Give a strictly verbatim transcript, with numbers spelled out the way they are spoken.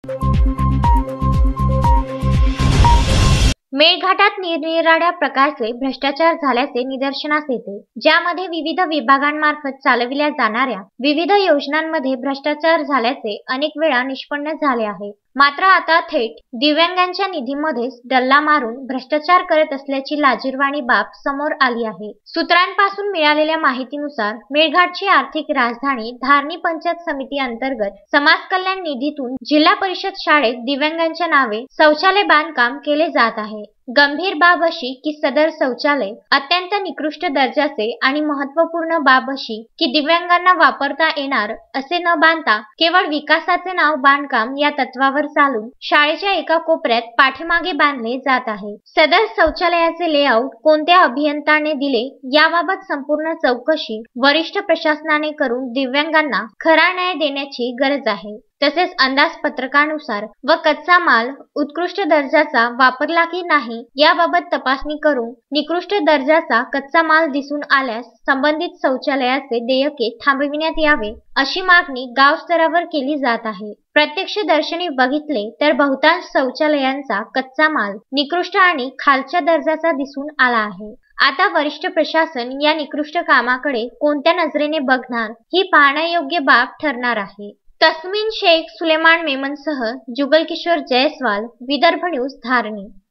मेळघाटात निरनिराळ्या प्रकारचे भ्रष्टाचार झाल्याचे निदर्शनास येते, ज्यामध्ये विविध विभागांमार्फत चालविल्या जाणाऱ्या विविध योजनांमध्ये भ्रष्टाचार झाल्याचे अनेक वेळा निष्पन्न झाले आहे। मात्र आता थेट दिव्यांगांच्या निधीमध्येच डल्ला मारून भ्रष्टाचार करत असल्याची लाजिरवाणी बाब समोर आली आहे। सूत्रांपासून मिळालेल्या माहितीनुसार मेळघाटची आर्थिक राजधानी धारणी पंचायत समिती अंतर्गत समाज कल्याण निधीतून जिल्हा परिषद शाळेत दिव्यांगांच्या नावे शौचालय बांधकाम केले जात आहे। गंभीर बाब अशी की सदर शौचालय अत्यंत निकृष्ट दर्जाचे आणि महत्त्वपूर्ण बाब अशी की दिव्यांगांना वापरता येणार असे न बांधता केवळ विकासाचे नाव बांधकाम या तत्वावर चालून शाळेच्या एका कोपऱ्यात पाठीमागे बांधले जात आहे। सदर शौचालयाचे लेआउट कोणत्या अभियंत्याने दिले याबाबत संपूर्ण चौकशी वरिष्ठ प्रशासनाने करून दिव्यांगांना खरा न्याय देण्याची गरज आहे। तसेच अंदाजपत्रकानुसार व कच्चा माल उत्कृष्ट दर्जाचा वापरला की नाही याबाबत तपासणी करून निकृष्ट दर्जाचा कच्चा माल दिसून आल्यास संबंधित शौचालयाचे देयके थांबविण्यात यावे अशी मागणी गाव स्तरावर केली जात आहे। प्रत्यक्षदर्शनी बघितले तर बहुतांश शौचालयांचा कच्चा माल निकृष्ट आणि खालच्या दर्जाचा दिसून आला आहे। आता वरिष्ठ प्रशासन या निकृष्ट कामाकडे कोणत्या नजरेने बघणार ही पाहण्यायोग्य बाब ठरणार आहे। तस्मीन शेख सुलेमान मेमनसह जुगल किशोर जयस्वाल, विदर्भ न्यूज, धारणी।